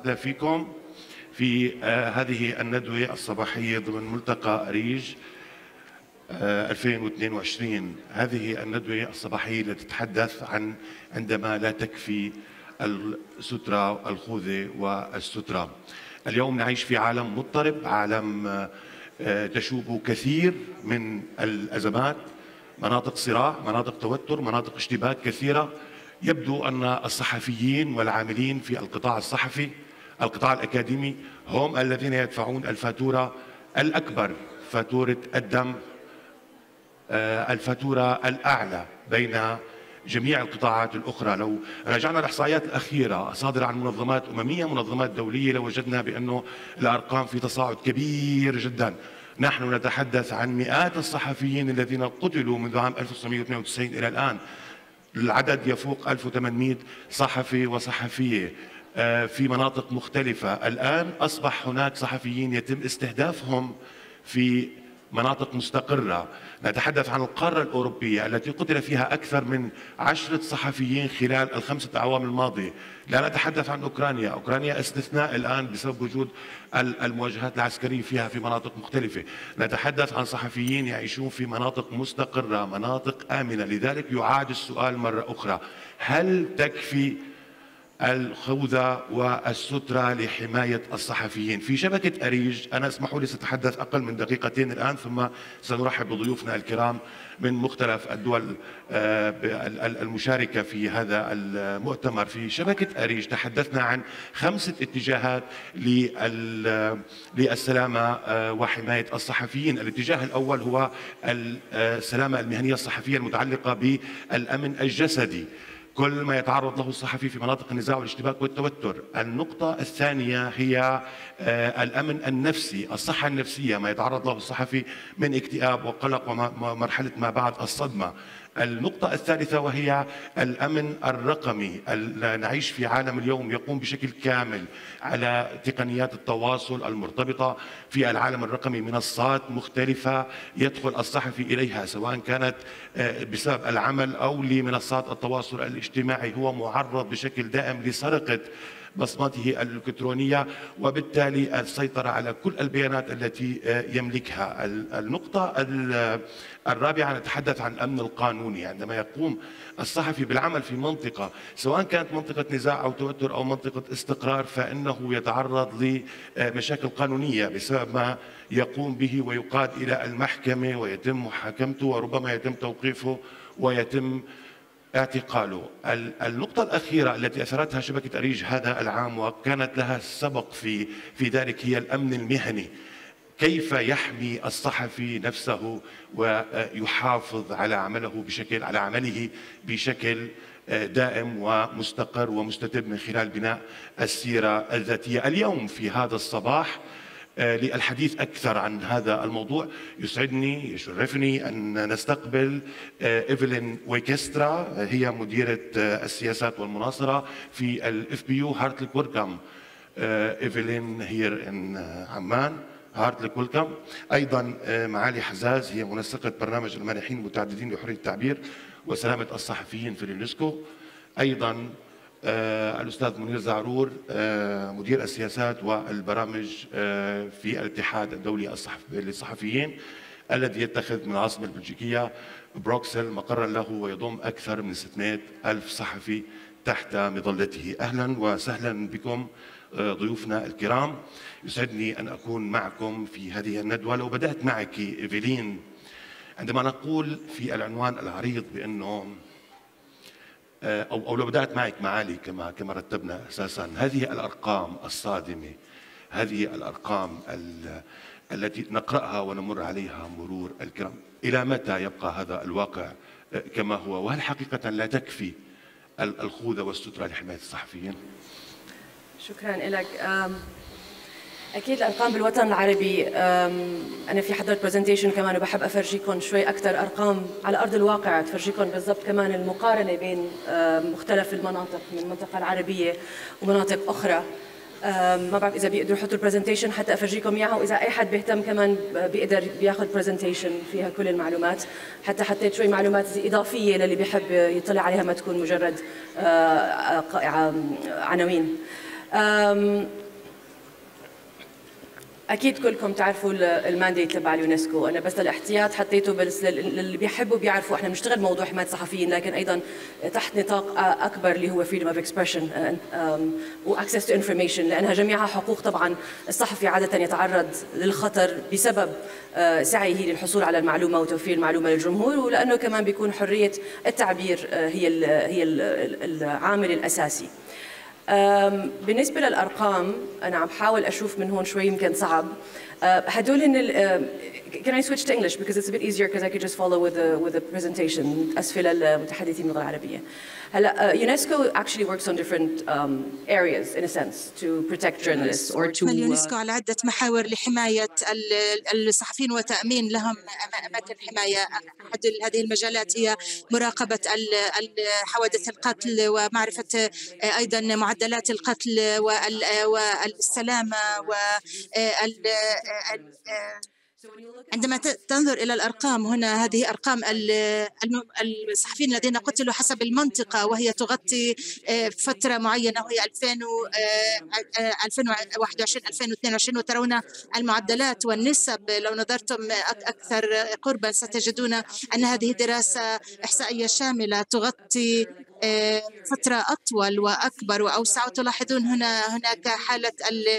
أهلا فيكم في هذه الندوة الصباحية ضمن ملتقى أريج 2022. هذه الندوة الصباحية التي تتحدث عن عندما لا تكفي السترة الخوذة والسترة. اليوم نعيش في عالم مضطرب، عالم تشوبه كثير من الأزمات، مناطق صراع، مناطق توتر، مناطق اشتباك كثيرة. يبدو أن الصحفيين والعاملين في القطاع الصحفي، القطاع الأكاديمي، هم الذين يدفعون الفاتورة الأكبر، فاتورة الدم، الفاتورة الأعلى بين جميع القطاعات الأخرى. لو راجعنا الإحصائيات الأخيرة الصادرة عن منظمات أممية، منظمات دولية، لوجدنا بأنه الأرقام في تصاعد كبير جدا. نحن نتحدث عن مئات الصحفيين الذين قتلوا منذ عام 1992 إلى الآن. العدد يفوق 1800 صحفي وصحفية في مناطق مختلفة. الآن أصبح هناك صحفيين يتم استهدافهم في مناطق مستقرة. نتحدث عن القارة الأوروبية التي قتل فيها أكثر من 10 صحفيين خلال ال5 أعوام الماضية. لا نتحدث عن أوكرانيا، أوكرانيا استثناء الآن بسبب وجود المواجهات العسكرية فيها في مناطق مختلفة. نتحدث عن صحفيين يعيشون في مناطق مستقرة، مناطق آمنة. لذلك يعاد السؤال مرة أخرى: هل تكفي الخوذة والسترة لحماية الصحفيين؟ في شبكة أريج، أنا اسمحوا لي سأتحدث أقل من دقيقتين الآن، ثم سنرحب بضيوفنا الكرام من مختلف الدول المشاركة في هذا المؤتمر. في شبكة أريج تحدثنا عن 5 اتجاهات للسلامة وحماية الصحفيين. الاتجاه الأول هو السلامة المهنية الصحفية المتعلقة بالأمن الجسدي، كل ما يتعرض له الصحفي في مناطق النزاع والاشتباك والتوتر. النقطة الثانية هي الأمن النفسي، الصحة النفسية، ما يتعرض له الصحفي من اكتئاب وقلق ومرحلة ما بعد الصدمة. النقطة الثالثة وهي الأمن الرقمي. نعيش في عالم اليوم يقوم بشكل كامل على تقنيات التواصل المرتبطة في العالم الرقمي، منصات مختلفة يدخل الصحفي إليها سواء كانت بسبب العمل أو لمنصات التواصل الاجتماعي. هو معرض بشكل دائم لسرقة بصمته الإلكترونية وبالتالي السيطرة على كل البيانات التي يملكها. النقطة الرابعة نتحدث عن الأمن القانوني. عندما يقوم الصحفي بالعمل في منطقة، سواء كانت منطقة نزاع أو توتر أو منطقة استقرار، فإنه يتعرض لمشاكل قانونية بسبب ما يقوم به ويقاد إلى المحكمة ويتم محاكمته وربما يتم توقيفه ويتم اعتقاله. النقطة الأخيرة التي أثرتها شبكة أريج هذا العام وكانت لها سبق في ذلك هي الأمن المهني. كيف يحمي الصحفي نفسه ويحافظ على عمله بشكل دائم ومستقر ومستتب من خلال بناء السيرة الذاتية. اليوم في هذا الصباح للحديث أكثر عن هذا الموضوع يسعدني يشرفني أن نستقبل إيفلين ويكسترا، هي مديرة السياسات والمناصرة في الFPU. Heartily welcome إيفلين here in عمان. Heartily welcome. أيضا معالي حزاز، هي منسقة برنامج المانحين المتعددين لحرية التعبير وسلامة الصحفيين في اليونسكو. أيضا الأستاذ منير زعرور، مدير السياسات والبرامج في الاتحاد الدولي للصحفيين الذي يتخذ من العاصمة البلجيكية بروكسل مقرا له ويضم أكثر من 600,000 صحفي تحت مظلته. أهلا وسهلا بكم ضيوفنا الكرام. يسعدني أن أكون معكم في هذه الندوة. لو بدأت معك إيفلين، عندما نقول في العنوان العريض بأنه أو لو بدأت معك معالي كما رتبنا أساسا، هذه الأرقام الصادمة، هذه الأرقام التي نقرأها ونمر عليها مرور الكرام، إلى متى يبقى هذا الواقع كما هو؟ وهل حقيقة لا تكفي الخوذة والسترة لحماية الصحفيين؟ شكرا لك. أكيد الأرقام بالوطن العربي، أنا في حضرت برزنتيشن كمان وبحب أفرجيكم شوي أكثر أرقام على أرض الواقع، تفرجيكم بالضبط كمان المقارنة بين مختلف المناطق من المنطقة العربية ومناطق أخرى. ما بعرف إذا بيقدروا يحطوا البرزنتيشن حتى أفرجيكم إياها، وإذا أي حد بيهتم كمان بيقدر بياخذ برزنتيشن فيها كل المعلومات. حتى حطيت شوي معلومات إضافية للي بيحب يطلع عليها، ما تكون مجرد عناوين. اكيد كلكم تعرفوا المانديت تبع اليونسكو، انا بس للاحتياط حطيته بس اللي بيحبوا بيعرفوا احنا بنشتغل موضوع حمايه الصحفيين، لكن ايضا تحت نطاق اكبر اللي هو freedom of expression واكسس تو انفورميشن، لانها جميعها حقوق. طبعا الصحفي عاده يتعرض للخطر بسبب سعيه للحصول على المعلومه وتوفير المعلومه للجمهور، ولانه كمان بيكون حريه التعبير هي العامل الاساسي. بالنسبة للأرقام أنا عم بحاول أشوف من هون شوي يمكن صعب. هدول can I switch to English because it's a bit easier because I could just follow with the presentation. أسفل المتحدثين باللغة العربية. هلا UNESCO actually works on different areas in a sense to protect journalists or to. اليونسكو على عدة محاور لحماية الصحفيين وتأمين لهم أماكن حماية. أحد هذه المجالات هي مراقبة حوادث القتل ومعرفة أيضا معدلات القتل والسلامة عندما تنظر إلى الأرقام هنا، هذه أرقام الصحفيين الذين قتلوا حسب المنطقة، وهي تغطي فترة معينة وهي 2021-2022، وترون المعدلات والنسب. لو نظرتم أكثر قربا ستجدون أن هذه دراسة إحصائية شاملة تغطي فترة أطول وأكبر وأوسع. وتلاحظون هناك حالة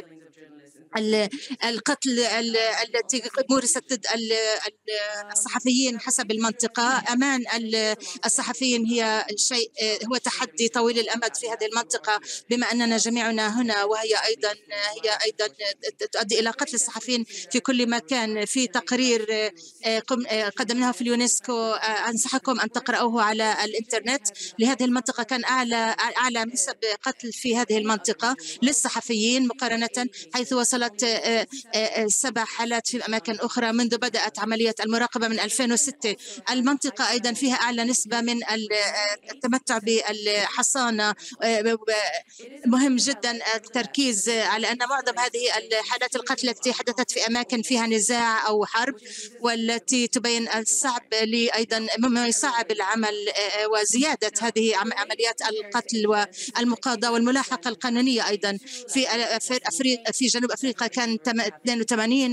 القتل التي مورست ضد الصحفيين حسب المنطقة. أمان الصحفيين هو تحدي طويل الأمد في هذه المنطقة، بما أننا جميعنا هنا، وهي أيضا تؤدي إلى قتل الصحفيين في كل مكان. في تقرير قدمناه في اليونسكو أنصحكم أن تقرأوه على الإنترنت لهذه المنطقة، كان أعلى نسب قتل في هذه المنطقة للصحفيين مقارنة، حيث وصلت 7 حالات في أماكن أخرى منذ بدأت عملية المراقبة من 2006. المنطقة أيضا فيها أعلى نسبة من التمتع بالحصانة. مهم جدا التركيز على أن معظم هذه الحالات القتل التي حدثت في أماكن فيها نزاع أو حرب، والتي تبين الصعب أيضا مما يصعب العمل وزيادة هذه عمليات القتل والمقاضاة والملاحقة القانونية. أيضا في جنوب أفريقيا كان 82،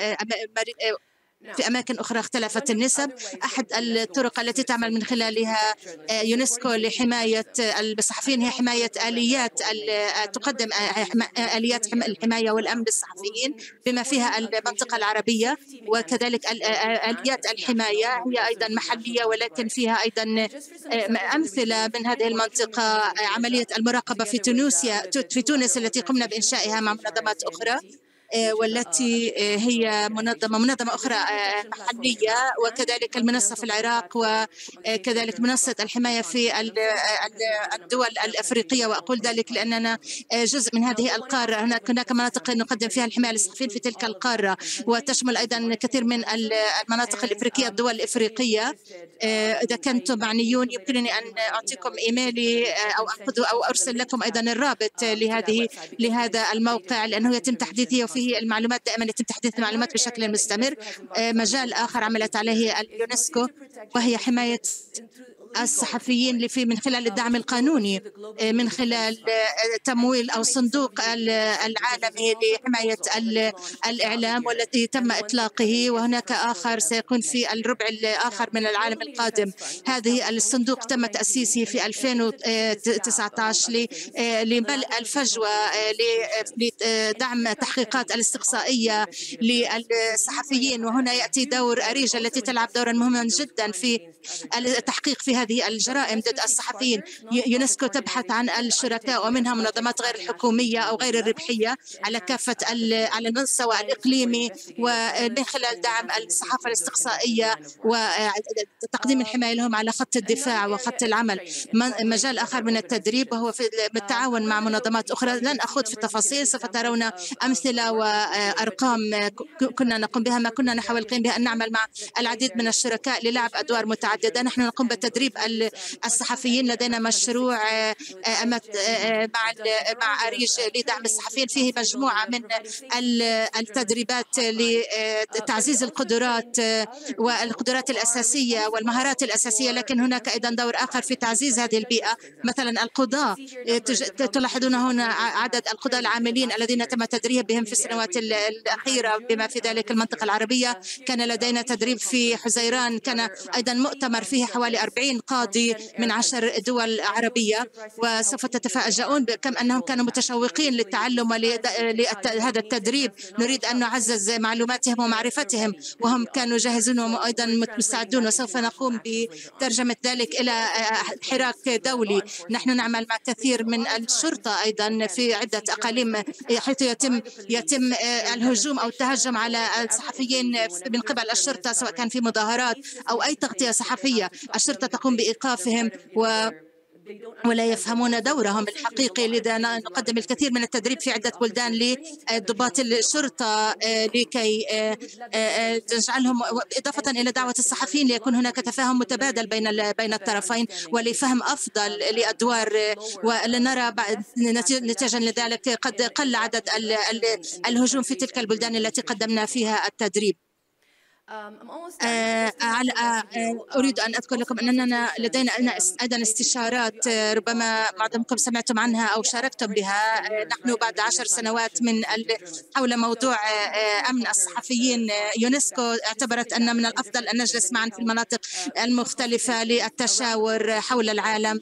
في أماكن أخرى اختلفت النسب. أحد الطرق التي تعمل من خلالها يونسكو لحماية الصحفيين هي حماية آليات تقدم آليات الحماية والأمن للصحفيين بما فيها المنطقة العربية، وكذلك آليات الحماية هي أيضا محلية، ولكن فيها أيضا أمثلة من هذه المنطقة. عملية المراقبة في تونس التي قمنا بإنشائها مع منظمات أخرى، والتي هي منظمة أخرى محلية، وكذلك المنصة في العراق، وكذلك منصة الحماية في الدول الأفريقية. وأقول ذلك لأننا جزء من هذه القارة. هناك مناطق نقدم فيها الحماية للصحفيين في تلك القارة، وتشمل أيضا كثير من المناطق الإفريقية، الدول الإفريقية. إذا كنتم معنيون يمكنني أن أعطيكم إيميلي أو أرسل لكم أيضا الرابط لهذا الموقع، لأنه يتم تحديثه فيه المعلومات، دائما يتم تحديث المعلومات بشكل مستمر. مجال آخر عملت عليه اليونسكو وهي حماية الصحفيين من خلال الدعم القانوني، من خلال تمويل أو صندوق العالمي لحماية الإعلام، والذي تم إطلاقه، وهناك آخر سيكون في الربع الآخر من العالم القادم. هذه الصندوق تم تأسيسه في 2019 لملء الفجوة، لدعم تحقيقات الاستقصائية للصحفيين. وهنا يأتي دور أريجا التي تلعب دورا مهما جدا في التحقيق في هذه الجرائم ضد الصحفيين. يونسكو تبحث عن الشركاء، ومنها منظمات غير الحكومية أو غير الربحية على كافة على المستوى الإقليمي، ومن خلال دعم الصحافة الاستقصائية وتقديم الحماية لهم على خط الدفاع وخط العمل. مجال آخر من التدريب وهو بالتعاون مع منظمات أخرى. لن أخوض في التفاصيل، سوف ترون أمثلة وأرقام كنا نقوم بها، ما كنا نحاول القيام بها، أن نعمل مع العديد من الشركاء للعب أدوار متعددة. نحن نقوم بالتدريب تدريب الصحفيين. لدينا مشروع مع أريج لدعم الصحفيين، فيه مجموعة من التدريبات لتعزيز القدرات والقدرات الأساسية والمهارات الأساسية، لكن هناك أيضا دور آخر في تعزيز هذه البيئة. مثلا القضاة، تلاحظون هنا عدد القضاة العاملين الذين تم تدريبهم في السنوات الأخيرة بما في ذلك المنطقة العربية. كان لدينا تدريب في حزيران، كان أيضا مؤتمر فيه حوالي 40 قاضي من 10 دول عربية، وسوف تتفاجؤون كم أنهم كانوا متشوقين للتعلم ولهذا التدريب. نريد أن نعزز معلوماتهم ومعرفتهم، وهم كانوا جاهزون وأيضا مستعدون، وسوف نقوم بترجمة ذلك إلى حراك دولي. نحن نعمل مع كثير من الشرطة أيضا في عدة أقاليم، حيث يتم الهجوم أو التهجم على الصحفيين من قبل الشرطة، سواء كان في مظاهرات أو أي تغطية صحفية. الشرطة تقوم بإيقافهم ولا يفهمون دورهم الحقيقي. لذا نقدم الكثير من التدريب في عدة بلدان لضباط الشرطة لكي نجعلهم، إضافة إلى دعوة الصحفيين، ليكون هناك تفاهم متبادل بين الطرفين ولفهم أفضل لأدوار. ولنرى نتيجة لذلك قد قل عدد الهجوم في تلك البلدان التي قدمنا فيها التدريب. أريد أن أذكر لكم أننا لدينا أيضا استشارات، ربما معظمكم سمعتم عنها أو شاركتم بها. نحن بعد 10 سنوات من حول موضوع أمن الصحفيين، يونسكو اعتبرت أن من الأفضل أن نجلس معا في المناطق المختلفة للتشاور حول العالم،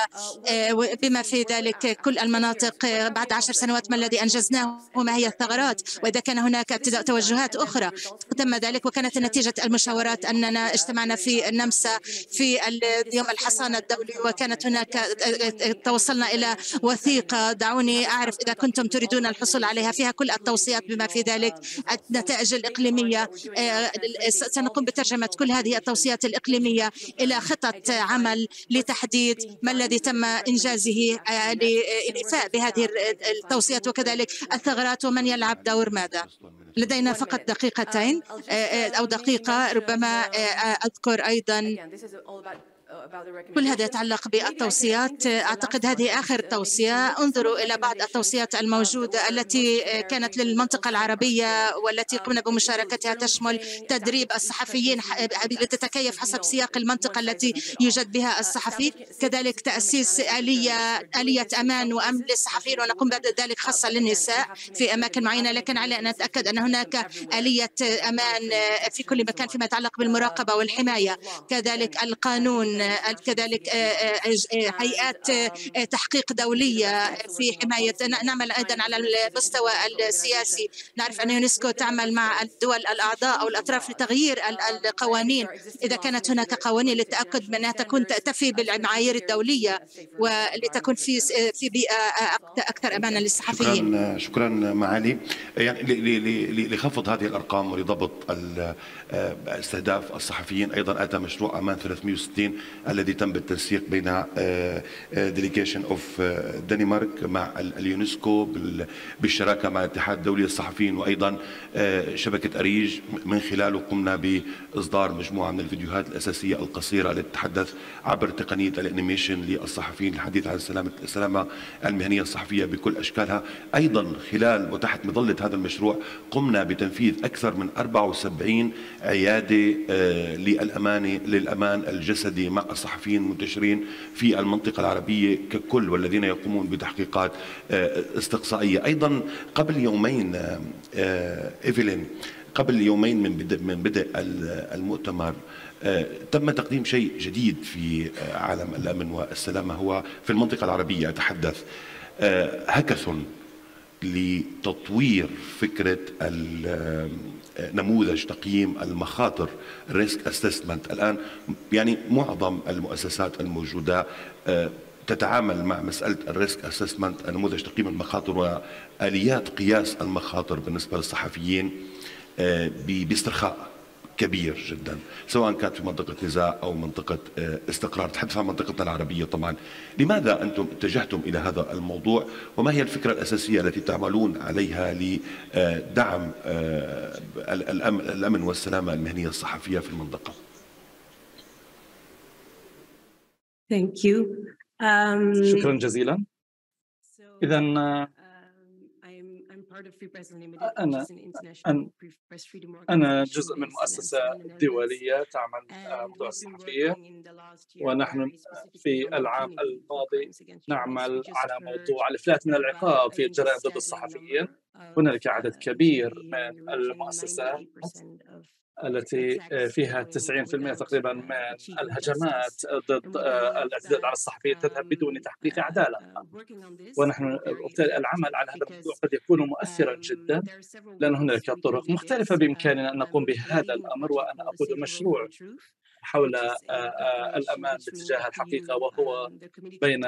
وبما في ذلك كل المناطق. بعد 10 سنوات ما الذي أنجزناه وما هي الثغرات، وإذا كان هناك توجهات أخرى تم ذلك. وكانت نتيجة المشاورات أننا اجتمعنا في النمسا في يوم الحصانة الدولي، وكانت هناك توصلنا إلى وثيقة، دعوني أعرف إذا كنتم تريدون الحصول عليها، فيها كل التوصيات بما في ذلك النتائج الإقليمية. سنقوم بترجمة كل هذه التوصيات الإقليمية إلى خطط عمل لتحديد ما الذي تم إنجازه للإيفاء بهذه التوصيات، وكذلك الثغرات ومن يلعب دور ماذا. لدينا فقط دقيقتين أو دقيقة، ربما أذكر أيضا كل هذا يتعلق بالتوصيات. أعتقد هذه آخر توصية. انظروا إلى بعض التوصيات الموجودة التي كانت للمنطقة العربية والتي قمنا بمشاركتها، تشمل تدريب الصحفيين لتتكيف حسب سياق المنطقة التي يوجد بها الصحفي، كذلك تأسيس آلية أمان وأمن للصحفيين، ونقوم بذلك خاصة للنساء في أماكن معينة، لكن على أن نتأكد أن هناك آلية أمان في كل مكان فيما يتعلق بالمراقبة والحماية، كذلك القانون، كذلك هيئات تحقيق دولية في حماية. نعمل أيضا على المستوى السياسي. نعرف أن يونسكو تعمل مع الدول الأعضاء أو الأطراف لتغيير القوانين إذا كانت هناك قوانين، للتأكد من أنها تكون تأتي بالمعايير الدولية ولتكون في بيئة أكثر أمانا للصحفيين. شكرا معالي. يعني لخفض هذه الأرقام ولضبط استهداف الصحفيين، أيضا أتى مشروع أمان 360 الذي تم بالتنسيق بين ديليجيشن اوف دنمارك مع اليونسكو بالشراكه مع الاتحاد الدولي للصحفيين، وايضا شبكه اريج، من خلاله قمنا باصدار مجموعه من الفيديوهات الاساسيه القصيره التي تتحدث عبر تقنيه الانيميشن للصحفيين للحديث عن السلامه المهنيه الصحفيه بكل اشكالها. ايضا خلال وتحت مظله هذا المشروع قمنا بتنفيذ اكثر من 74 عياده للامان الجسدي مع الصحفيين المنتشرين في المنطقة العربية ككل، والذين يقومون بتحقيقات استقصائية. أيضا قبل يومين إيفلين، قبل يومين من بدء المؤتمر تم تقديم شيء جديد في عالم الأمن والسلامة، هو في المنطقة العربية أتحدث، هاكاثون لتطوير فكرة نموذج تقييم المخاطر، ريسك اسسمنت. الآن يعني معظم المؤسسات الموجودة تتعامل مع مسألة الريسك اسسمنت، نموذج تقييم المخاطر وآليات قياس المخاطر بالنسبة للصحفيين باسترخاء كبير جدا، سواء كانت في منطقة نزاع أو منطقة استقرار. تحدث عن منطقتنا العربية طبعا. لماذا أنتم اتجهتم إلى هذا الموضوع، وما هي الفكرة الأساسية التي تعملون عليها لدعم الأمن والسلامة المهنية الصحفية في المنطقة؟ Thank you. شكرا جزيلا. إذا أنا جزء من مؤسسة دولية تعمل موضوع الصحفية، ونحن في العام الماضي نعمل على موضوع الإفلات من العقاب في الجرائم ضد الصحفيين. هنالك عدد كبير من المؤسسات التي فيها 90% تقريبا من الهجمات ضد الاعتداء على الصحفيين تذهب بدون تحقيق عدالة. ونحن وبالتالي العمل على هذا الموضوع قد يكون مؤثرا جدا، لأن هنالك طرق مختلفة بإمكاننا أن نقوم بهذا الأمر. وأنا أقود مشروع حول الأمان باتجاه الحقيقة، وهو بين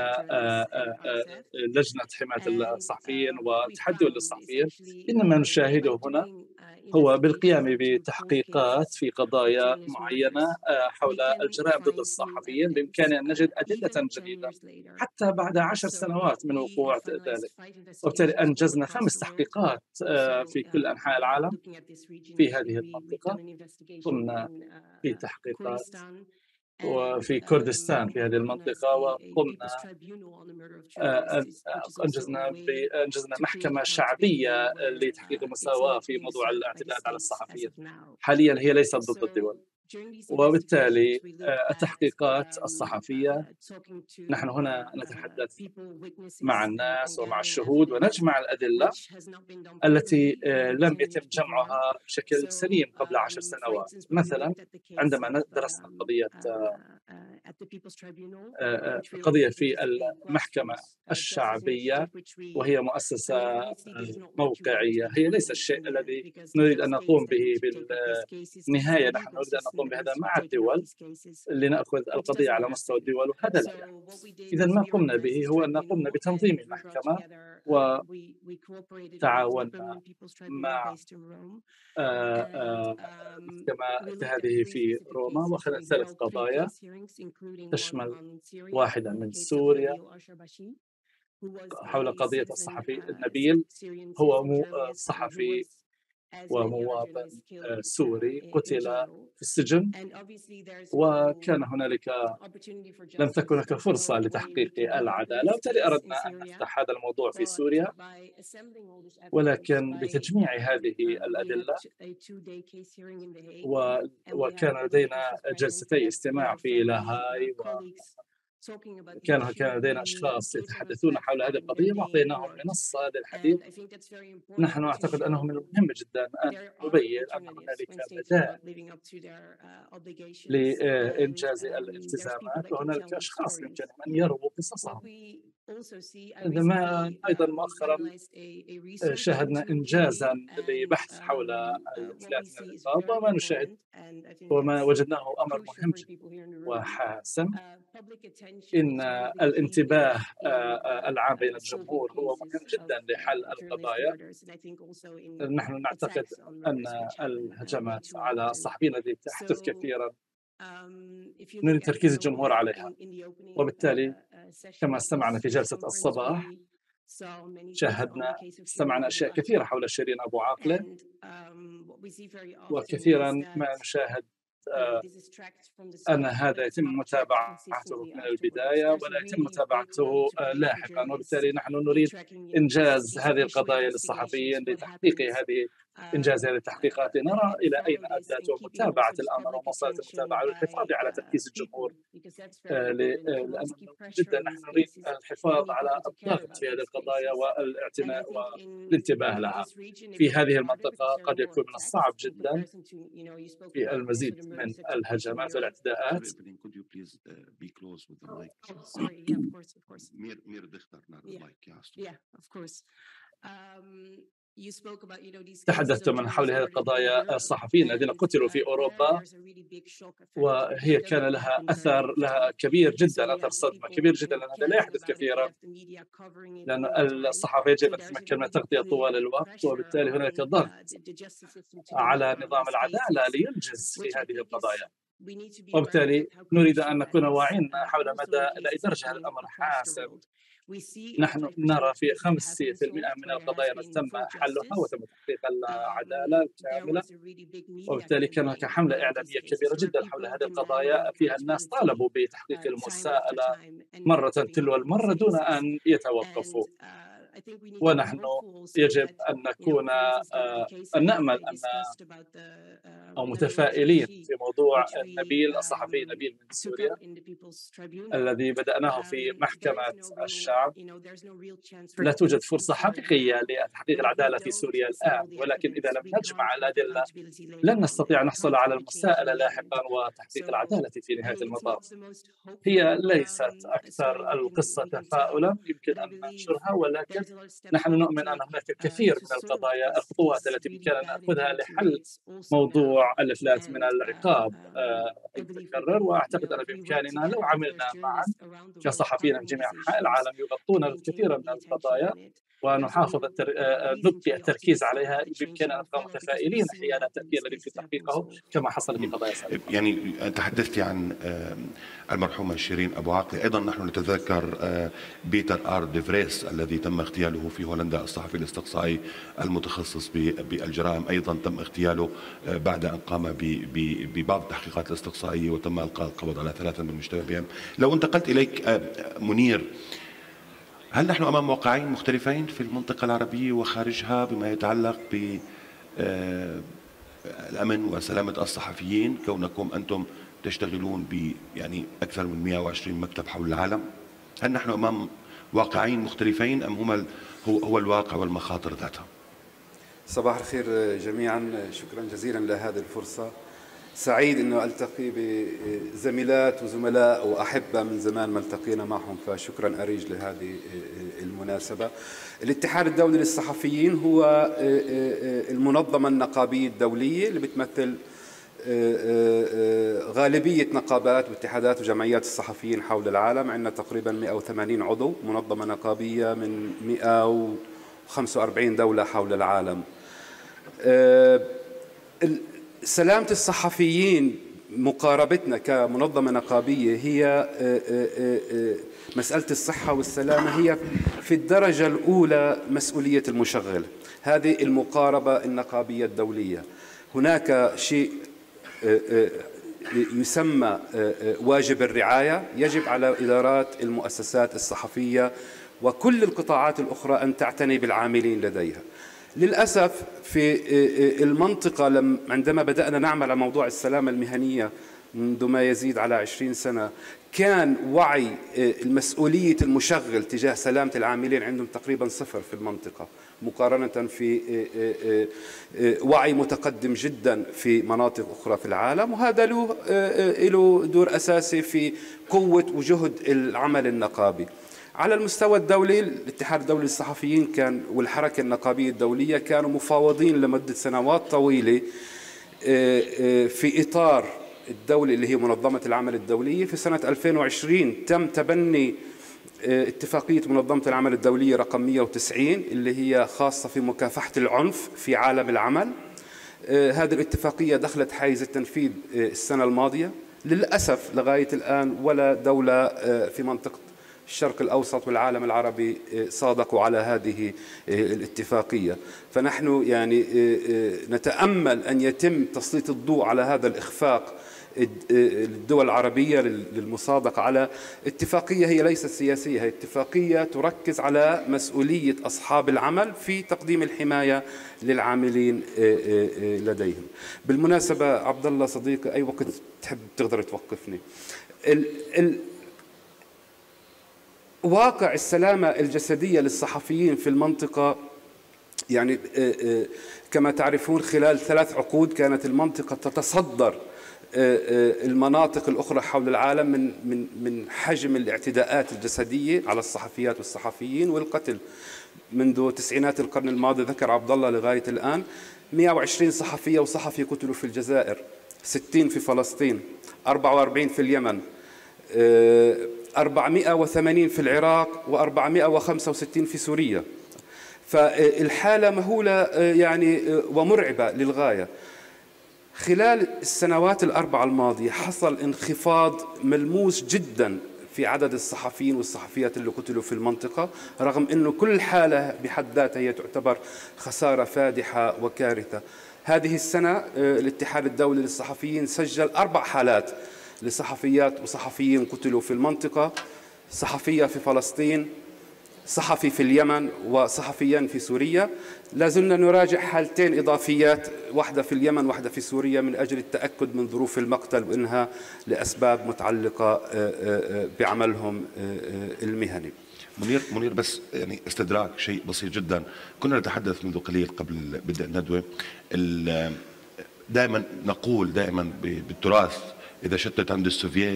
لجنة حماية الصحفيين والتحدي للصحفيين. إنما نشاهده هنا هو بالقيام بتحقيقات في قضايا معينة حول الجرائم ضد الصحفيين. بإمكاننا أن نجد أدلة جديدة حتى بعد 10 سنوات من وقوع ذلك. وبالتالي أنجزنا 5 تحقيقات في كل أنحاء العالم في هذه المنطقة. قمنا في تحقيقات وفي كردستان في هذه المنطقة، وقمنا أنجزنا محكمة شعبية لتحقيق المساواة في موضوع الاعتداء على الصحفيين. حاليا هي ليست ضد الدول. وبالتالي التحقيقات الصحفية، نحن هنا نتحدث مع الناس ومع الشهود ونجمع الأدلة التي لم يتم جمعها بشكل سليم قبل 10 سنوات. مثلا عندما درسنا قضية في المحكمة الشعبية، وهي مؤسسة موقعية، هي ليس الشيء الذي نريد أن نقوم به بالنهاية. نحن نريد أن نقوم بهذا مع الدول لنأخذ القضية على مستوى الدول، وهذا لا يحدث. إذا ما قمنا به هو أن قمنا بتنظيم المحكمة، وتعاوننا مع محكمة هذه في روما، وأخذنا 3 قضايا تشمل واحدة من سوريا حول قضية الصحفي نبيل. هو صحفي ومواطن سوري قتل في السجن، وكان هنالك لم تكن هناك فرصة لتحقيق العدالة. وبالتالي أردنا أن نفتح هذا الموضوع في سوريا، ولكن بتجميع هذه الأدلة وكان لدينا جلستي استماع في لاهاي، كان لدينا أشخاص يتحدثون حول هذه القضية وأعطيناهم منصة للحديث. نحن أعتقد أنه من المهم جدا أن نبين أن هنالك بدائل لإنجاز الالتزامات، وهنالك أشخاص يمكن أن يرووا قصصهم. عندما أيضا مؤخرا شاهدنا إنجازا لبحث حول الإفلات من العقاب، وما نشاهد وما وجدناه أمر مهم وحاسم. إن الانتباه العام بين الجمهور هو مهم جدا لحل القضايا. نحن نعتقد أن الهجمات على الصحفيين التي تحدث كثيرا من تركيز الجمهور عليها، وبالتالي كما استمعنا في جلسة الصباح استمعنا أشياء كثيرة حول شيرين أبو عاقلة، وكثيرا ما نشاهد أن هذا يتم متابعته من البداية ولا يتم متابعته لاحقا. وبالتالي نحن نريد إنجاز هذه القضايا للصحفيين لتحقيق إنجاز هذه التحقيقات، لنرى إلى أين أدت ومتابعة الأمر ومواصلة المتابعة والحفاظ على تركيز الجمهور، لأن جدا نحن نريد الحفاظ على الضغط في هذه القضايا والاعتناء والانتباه لها. في هذه المنطقة قد يكون من الصعب جدا في المزيد من الهجمات والاعتداءات. تحدثت من حول هذه القضايا الصحفيين الذين قتلوا في أوروبا، وهي كان لها أثر كبير جدا، أثر صدمة كبير جدا، لأن هذا لا يحدث كثيرا، لأن الصحافة يجب أن تتمكن من التغطية طوال الوقت، وبالتالي هناك ضغط على نظام العدالة لينجز في هذه القضايا. وبالتالي نريد أن نكون واعين حول مدى إلى أي درجة هذا الأمر حاسم نحن نرى في 5% من القضايا التي تم حلها وتم تحقيق العدالة كاملة، وبالتالي كان هناك حملة إعلامية كبيرة جدا حول هذه القضايا، فيها الناس طالبوا بتحقيق المساءلة مرة تلو المرة دون أن يتوقفوا. ونحن يجب أن نكون أن نأمل أو متفائلين في موضوع نبيل الصحفي نبيل من سوريا الذي بدأناه في محكمة الشعب. لا توجد فرصة حقيقية لتحقيق العدالة في سوريا الآن، ولكن إذا لم نجمع الأدلة لن نستطيع أن نحصل على المساءلة لاحقا وتحقيق العدالة في نهاية المطاف. هي ليست أكثر القصة تفاؤلا يمكن أن ننشرها، ولكن نحن نؤمن أن هناك الكثير من القضايا الخطوات التي بإمكاننا أن نأخذها لحل موضوع الإفلات من العقاب المتكرر. وأعتقد أن بإمكاننا لو عملنا معا كصحفيين من جميع أنحاء العالم يغطون الكثير من القضايا ونحافظ نبقي التركيز عليها، بإمكاننا أن نبقى متفائلين حيال التأثير الذي في تحقيقه كما حصل في قضايا سابقة. يعني تحدثت عن المرحومة شيرين أبو عاقلة، أيضا نحن نتذكر بيتر آر دي فريس الذي تم اغتياله في هولندا، الصحفي الاستقصائي المتخصص بالجرائم، أيضا تم اغتياله بعد أن قام ببعض التحقيقات الاستقصائية وتم إلقاء القبض على 3 من المشتبه بهم. لو انتقلت إليك منير، هل نحن أمام واقعين مختلفين في المنطقة العربية وخارجها بما يتعلق بالأمن وسلامة الصحفيين، كونكم أنتم تشتغلون يعني أكثر من 120 مكتب حول العالم؟ هل نحن أمام واقعين مختلفين أم هو الواقع والمخاطر ذاتها؟ صباح الخير جميعا، شكرا جزيلا لهذه الفرصة. سعيد أنه ألتقي بزميلات وزملاء وأحبة من زمان ما التقينا معهم، فشكرا أريج لهذه المناسبة. الاتحاد الدولي للصحفيين هو المنظمة النقابية الدولية اللي بتمثل غالبية نقابات واتحادات وجمعيات الصحفيين حول العالم. عندنا تقريبا 180 عضو، منظمة نقابية من 145 دولة حول العالم. سلامة الصحفيين مقاربتنا كمنظمة نقابية هي مسألة الصحة والسلامة هي في الدرجة الأولى مسؤولية المشغل. هذه المقاربة النقابية الدولية. هناك شيء يسمى واجب الرعاية، يجب على إدارات المؤسسات الصحفية وكل القطاعات الأخرى أن تعتني بالعاملين لديها. للأسف في المنطقة عندما بدأنا نعمل على موضوع السلامة المهنية منذ ما يزيد على 20 سنة، كان وعي المسؤولية المشغل تجاه سلامة العاملين عندهم تقريبا صفر في المنطقة، مقارنة في وعي متقدم جدا في مناطق أخرى في العالم. وهذا له دور أساسي في قوة وجهد العمل النقابي. على المستوى الدولي الاتحاد الدولي للصحفيين والحركة النقابية الدولية كانوا مفاوضين لمدة سنوات طويلة في إطار الدولة اللي هي منظمة العمل الدولية. في سنة 2020 تم تبني اتفاقية منظمة العمل الدولية رقم 190 اللي هي خاصة في مكافحة العنف في عالم العمل. هذه الاتفاقية دخلت حيز التنفيذ السنة الماضية. للأسف لغاية الآن ولا دولة في منطقة الشرق الأوسط والعالم العربي صادقوا على هذه الاتفاقية. فنحن يعني نتأمل أن يتم تسليط الضوء على هذا الإخفاق الدول العربية للمصادقة على اتفاقية هي ليست سياسية، هي اتفاقية تركز على مسؤولية أصحاب العمل في تقديم الحماية للعاملين لديهم. بالمناسبة عبد الله صديقي، أي وقت تحب تقدر توقفني. واقع السلامة الجسدية للصحفيين في المنطقة يعني كما تعرفون خلال 3 عقود كانت المنطقة تتصدر المناطق الأخرى حول العالم من حجم الاعتداءات الجسدية على الصحفيات والصحفيين والقتل. منذ تسعينات القرن الماضي ذكر عبد الله لغاية الآن 120 صحفية وصحفي قتلوا في الجزائر، 60 في فلسطين، 44 في اليمن، 480 في العراق و465 في سوريا. فالحالة مهولة يعني ومرعبة للغاية. خلال السنوات ال4 الماضية حصل انخفاض ملموس جدا في عدد الصحفيين والصحفيات اللي قتلوا في المنطقة، رغم أنه كل حالة بحد ذاتها هي تعتبر خسارة فادحة وكارثة. هذه السنة الاتحاد الدولي للصحفيين سجل 4 حالات لصحفيات وصحفيين قتلوا في المنطقة، صحفية في فلسطين، صحفي في اليمن، وصحفيان في سوريا. لازلنا نراجع حالتين إضافيات، واحدة في اليمن واحدة في سوريا، من أجل التأكد من ظروف المقتل وإنها لأسباب متعلقة بعملهم المهني. منير بس يعني استدراك شيء بسيط جدا. كنا نتحدث منذ قليل قبل بدء الندوة، دائما نقول بالتراث إذا شتت عند السوفييت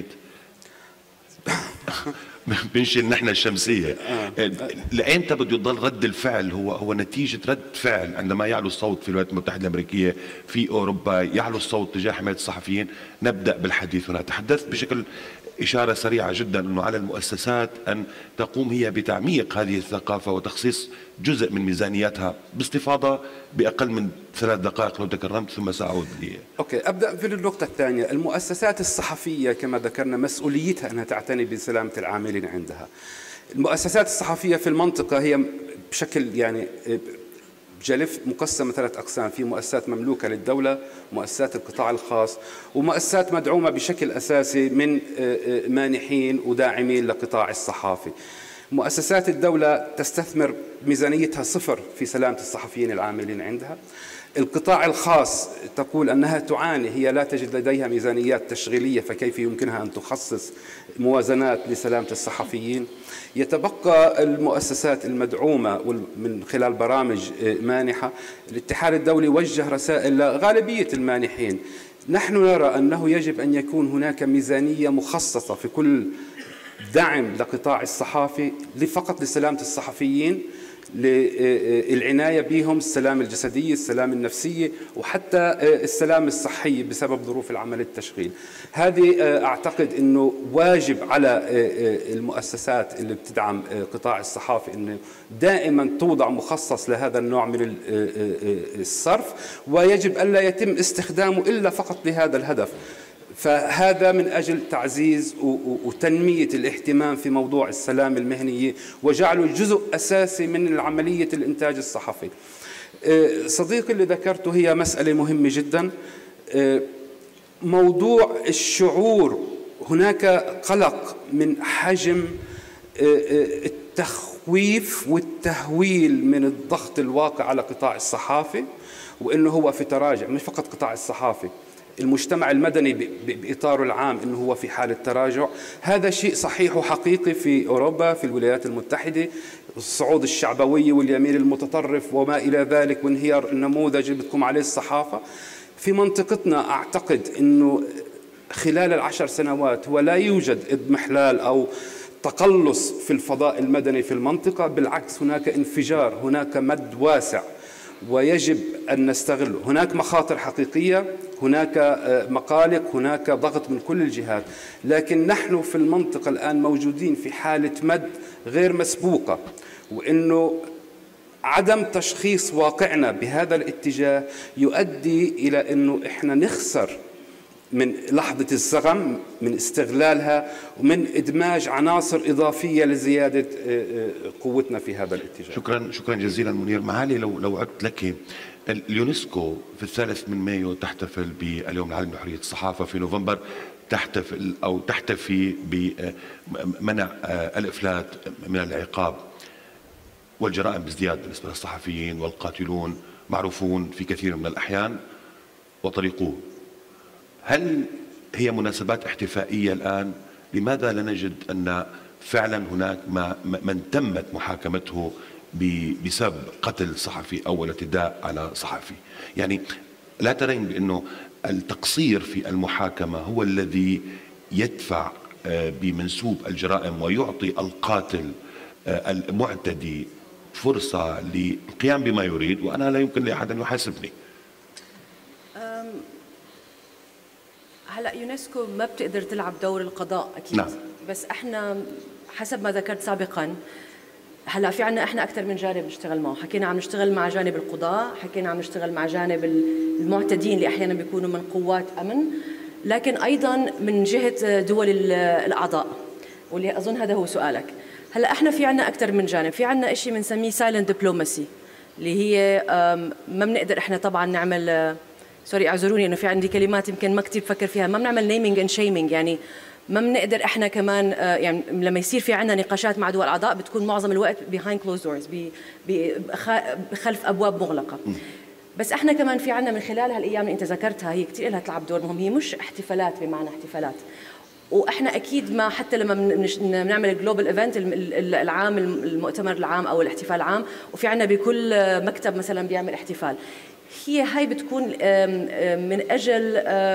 بنشيل نحن الشمسية. لأيمتى بده يضل رد الفعل هو نتيجة رد فعل؟ عندما يعلو الصوت في الولايات المتحدة الأمريكية، في أوروبا يعلو الصوت تجاه حماية الصحفيين، نبدأ بالحديث هنا. تحدثت بشكل إشارة سريعة جدا أنه على المؤسسات أن تقوم هي بتعميق هذه الثقافة وتخصيص جزء من ميزانيتها باستفاضة بأقل من 3 دقائق لو تكرمت، ثم سأعود لي. أوكي، أبدأ في النقطة الثانية. المؤسسات الصحفية كما ذكرنا مسؤوليتها أنها تعتني بسلامة العاملين عندها. المؤسسات الصحفية في المنطقة هي بشكل يعني جلف مقسمة 3 أقسام: في مؤسسات مملوكة للدولة، مؤسسات القطاع الخاص، ومؤسسات مدعومة بشكل أساسي من مانحين وداعمين لقطاع الصحافي. مؤسسات الدولة تستثمر ميزانيتها 0 في سلامة الصحفيين العاملين عندها. القطاع الخاص تقول أنها تعاني، هي لا تجد لديها ميزانيات تشغيلية، فكيف يمكنها أن تخصص موازنات لسلامة الصحفيين. يتبقى المؤسسات المدعومة من خلال برامج مانحة. الاتحاد الدولي وجه رسائل لغالبية المانحين: نحن نرى أنه يجب أن يكون هناك ميزانية مخصصة في كل دعم لقطاع الصحافي فقط لسلامة الصحفيين، للعناية بهم، السلام الجسدي، السلام النفسي، وحتى السلام الصحي بسبب ظروف العمل التشغيل. هذه أعتقد أنه واجب على المؤسسات اللي بتدعم قطاع الصحافي أنه دائما توضع مخصص لهذا النوع من الصرف، ويجب ألا يتم استخدامه إلا فقط لهذا الهدف. فهذا من أجل تعزيز وتنمية الاهتمام في موضوع السلام المهني وجعله جزء أساسي من عملية الإنتاج الصحفي. صديقي اللي ذكرته هي مسألة مهمة جدا، موضوع الشعور. هناك قلق من حجم التخويف والتهويل من الضغط الواقع على قطاع الصحافي، وإنه هو في تراجع. مش فقط قطاع الصحافي، المجتمع المدني بإطاره العام إنه هو في حالة تراجع. هذا شيء صحيح وحقيقي في أوروبا، في الولايات المتحدة، الصعود الشعبوي واليمين المتطرف وما إلى ذلك، وانهيار النموذج اللي بتقوم عليه الصحافة. في منطقتنا أعتقد إنه خلال ال10 سنوات هو لا يوجد اضمحلال أو تقلص في الفضاء المدني في المنطقة، بالعكس هناك انفجار، هناك مد واسع ويجب أن نستغله. هناك مخاطر حقيقية، هناك مقالق، هناك ضغط من كل الجهات، لكن نحن في المنطقة الآن موجودين في حالة مد غير مسبوقة، وإنه عدم تشخيص واقعنا بهذا الاتجاه يؤدي إلى أنه إحنا نخسر من لحظة الزغم، من استغلالها، ومن إدماج عناصر إضافية لزيادة قوتنا في هذا الاتجاه. شكرا جزيلا منير. معالي لو عدت لك، اليونسكو في 3 مايو تحتفل باليوم العالمي لحرية الصحافة، في نوفمبر تحتفي بمنع الإفلات من العقاب والجرائم بازدياد بالنسبة للصحفيين، والقاتلون معروفون في كثير من الأحيان وطريقوه. هل هي مناسبات احتفائية الآن؟ لماذا لا نجد أن فعلا هناك من تمت محاكمته بسبب قتل صحفي أو الاعتداء على صحفي؟ يعني لا ترين بأنه التقصير في المحاكمة هو الذي يدفع بمنسوب الجرائم ويعطي القاتل المعتدي فرصة للقيام بما يريد، وأنا لا يمكن لأحد أن يحاسبني؟ هلا يونسكو ما بتقدر تلعب دور القضاء اكيد. نعم. بس احنا حسب ما ذكرت سابقا، هلا في عنا احنا اكثر من جانب نشتغل معه. حكينا عم نشتغل مع جانب القضاء، حكينا عم نشتغل مع جانب المعتدين اللي احيانا بيكونوا من قوات امن، لكن ايضا من جهه دول الاعضاء. واللي أظن هذا هو سؤالك. هلا احنا في عنا أكثر من جانب، في عنا شيء بنسميه سايلنت دبلوماسي، اللي هي ما بنقدر احنا طبعا نعمل سوري اعذروني انه في عندي كلمات يمكن ما كثير بفكر فيها، ما بنعمل نيمينج اند شيمينج، يعني ما بنقدر احنا كمان يعني لما يصير في عندنا نقاشات مع دول اعضاء بتكون معظم الوقت behind closed doors، خلف ابواب مغلقه. بس احنا كمان في عندنا من خلال هالايام اللي انت ذكرتها، هي كثير لها تلعب دور مهم، هي مش احتفالات بمعنى احتفالات، واحنا اكيد ما حتى لما بنعمل الجلوبال ايفنت العام، المؤتمر العام او الاحتفال العام، وفي عندنا بكل مكتب مثلا بيعمل احتفال، هاي بتكون من اجل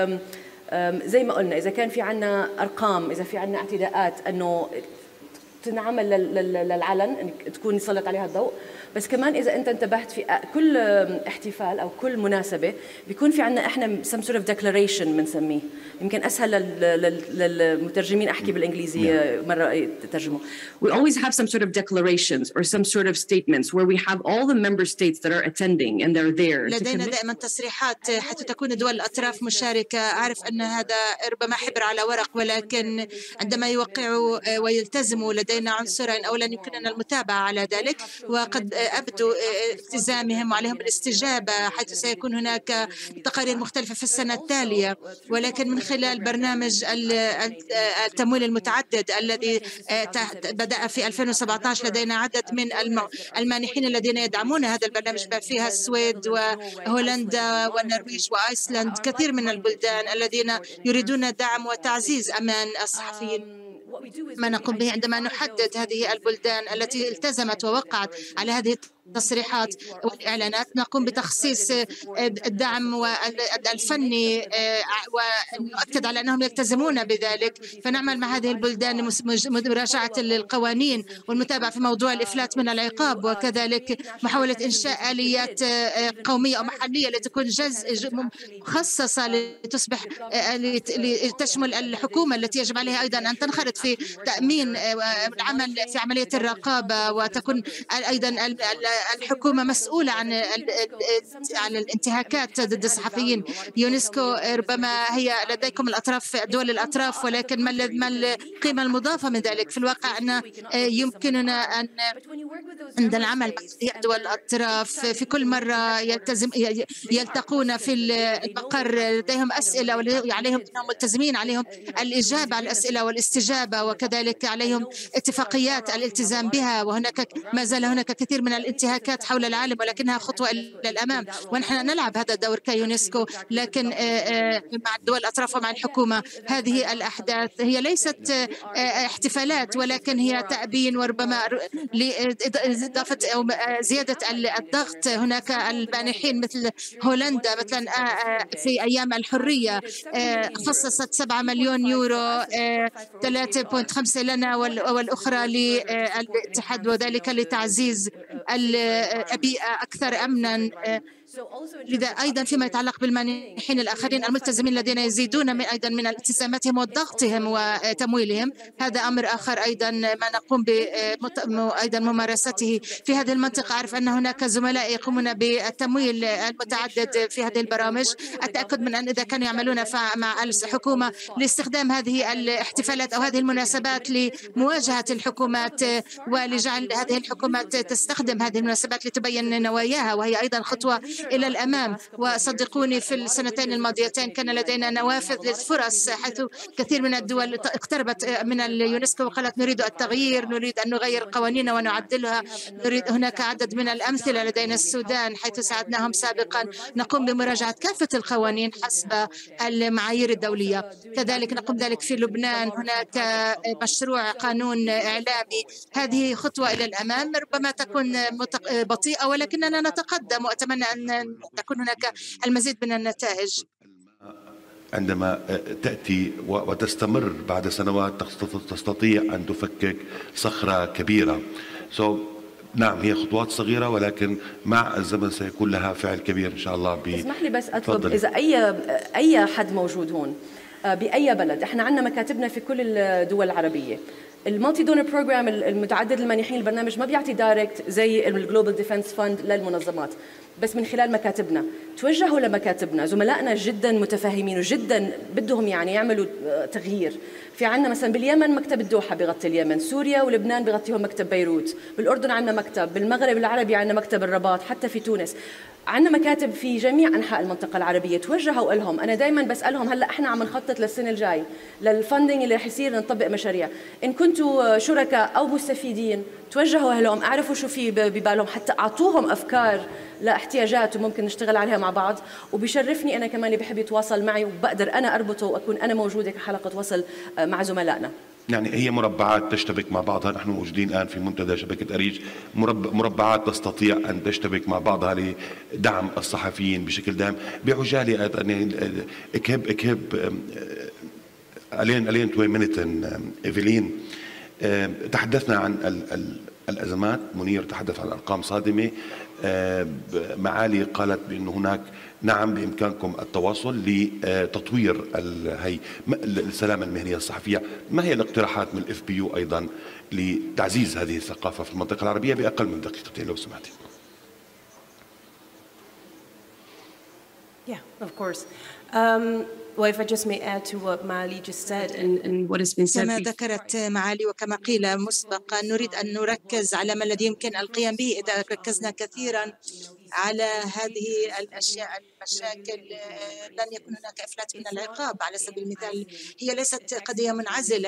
زي ما قلنا، اذا كان في عندنا ارقام، اذا في عندنا اعتداءات، انه تنعمل للعلن، انك تكون يسلط عليها الضوء. بس كمان اذا انت انتبهت في كل احتفال او كل مناسبه بيكون في عندنا احنا some sort of declaration بنسميه، يمكن اسهل للمترجمين احكي بالانجليزيه مره تترجموا. We always have some sort of declarations or some sort of statements where we have all the member states that are attending and they're there. لدينا دائما تصريحات حتى تكون دول الأطراف مشاركة. أعرف أن هذا ربما حبر على ورق، ولكن عندما يوقعوا ويلتزموا لدينا عنصرين أولا يمكننا المتابعة على ذلك، وقد أبدو التزامهم وعليهم الاستجابة، حيث سيكون هناك تقارير مختلفة في السنة التالية، ولكن من خلال برنامج التمويل المتعدد الذي بدأ في 2017 لدينا عدد من المانحين الذين يدعمون هذا البرنامج، فيها السويد وهولندا والنرويج وآيسلند، كثير من البلدان الذين يريدون دعم وتعزيز أمان الصحفيين. ما نقوم به عندما نحدد هذه البلدان التي التزمت ووقعت على هذه التصريحات والإعلانات، نقوم بتخصيص الدعم الفني ونؤكد على أنهم يلتزمون بذلك، فنعمل مع هذه البلدان لمراجعة القوانين والمتابعة في موضوع الإفلات من العقاب، وكذلك محاولة إنشاء آليات قومية أو محلية لتكون مخصصة لتصبح لتشمل الحكومة التي يجب عليها أيضا أن تنخرط في تأمين العمل في عملية الرقابة، وتكون أيضا الحكومة مسؤولة عن الانتهاكات ضد الصحفيين. يونسكو ربما هي لديكم الأطراف دول الأطراف، ولكن ما القيمة المضافة من ذلك؟ في الواقع أن يمكننا أن عند العمل مع دول الأطراف في كل مرة يلتقون في المقر لديهم أسئلة وعليهم أنهم ملتزمين، عليهم الإجابة على الأسئلة والاستجابة، وكذلك عليهم اتفاقيات الالتزام بها. وهناك ما زال هناك كثير من الانتهاكات حول العالم، ولكنها خطوة إلى الأمام، ونحن نلعب هذا الدور كيونسكو، لكن مع الدول الأطراف ومع الحكومة. هذه الأحداث هي ليست احتفالات، ولكن هي تأبين وربما لإضافة أو زيادة الضغط. هناك المانحين مثل هولندا مثلا في أيام الحرية خصصت 7 مليون يورو، 3.5 لنا والأخرى للاتحاد، وذلك لتعزيز البيئة أكثر أمنا. لذا أيضا فيما يتعلق بالمانحين الآخرين الملتزمين الذين يزيدون أيضا من التزاماتهم وضغطهم وتمويلهم، هذا أمر آخر أيضا ما نقوم أيضا ممارسته في هذه المنطقة. أعرف أن هناك زملاء يقومون بالتمويل المتعدد في هذه البرامج. التأكد من أن إذا كانوا يعملون مع الحكومة لاستخدام هذه الاحتفالات أو هذه المناسبات لمواجهة الحكومات ولجعل هذه الحكومات تستخدم هذه المناسبات لتبين نواياها، وهي أيضا خطوة إلى الأمام. وصدقوني في السنتين الماضيتين كان لدينا نوافذ للفرص، حيث كثير من الدول اقتربت من اليونسكو وقالت نريد التغيير، نريد أن نغير قوانيننا ونعدلها، نريد. هناك عدد من الأمثلة لدينا السودان حيث ساعدناهم سابقا، نقوم بمراجعة كافة القوانين حسب المعايير الدولية. كذلك نقوم ذلك في لبنان، هناك مشروع قانون إعلامي. هذه خطوة إلى الأمام، ربما تكون بطيئة ولكننا نتقدم، وأتمنى أن تكون هناك المزيد من النتائج. عندما تأتي وتستمر بعد سنوات تستطيع أن تفكك صخرة كبيرة. نعم، هي خطوات صغيرة ولكن مع الزمن سيكون لها فعل كبير إن شاء الله. اسمح لي بس أطلب إذا أي حد موجود هون بأي بلد، احنا عندنا مكاتبنا في كل الدول العربية. المالتي دونر بروجرام المتعدد المانحين البرنامج ما بيعطي دايركت زي الجلوبال ديفنس فند للمنظمات، بس من خلال مكاتبنا. توجهوا لمكاتبنا. زملائنا جدا متفاهمين وجدا بدهم يعني يعملوا تغيير. في عندنا مثلا باليمن مكتب الدوحة بيغطي اليمن، سوريا ولبنان بيغطيهم مكتب بيروت، بالأردن عندنا مكتب، بالمغرب العربي عندنا مكتب الرباط، حتى في تونس عندنا مكاتب في جميع أنحاء المنطقة العربية. توجهوا لهم. أنا دائما بسألهم هلأ إحنا عم نخطط للسنة الجاي للفندنج اللي رح يصير نطبق مشاريع، إن كنتوا شركاء أو مستفيدين توجهوا لهم، أعرفوا شو في ببالهم، حتى أعطوهم أفكار لاحتياجات وممكن نشتغل عليها مع بعض. وبيشرفني أنا كمان اللي بحب يتواصل معي وبقدر أنا أربطه وأكون أنا موجودة كحلقة وصل مع زملائنا. يعني هي مربعات تشتبك مع بعضها. نحن موجودين الآن في منتدى شبكة أريج، مربعات تستطيع أن تشتبك مع بعضها لدعم الصحفيين بشكل دائم. بعجالة إكهب ألين توي منتن إيفلين، تحدثنا عن الأزمات. منير تحدث عن أرقام صادمة. معالي قالت بأن هناك نعم بإمكانكم التواصل لتطوير السلامة المهنية الصحفية. ما هي الاقتراحات من FPU أيضا لتعزيز هذه الثقافة في المنطقة العربية بأقل من دقيقتين لو سمحتي؟ Yeah, of course. Well, if I just may add to what Mali just said and what has been said. كما ذكرت معالي وكما قيل مسبقا، نريد أن نركز على ما الذي يمكن القيام به. إذا ركزنا كثيرا على هذه الأشياء المشاكل لن يكون هناك إفلات من العقاب. على سبيل المثال هي ليست قضية منعزلة،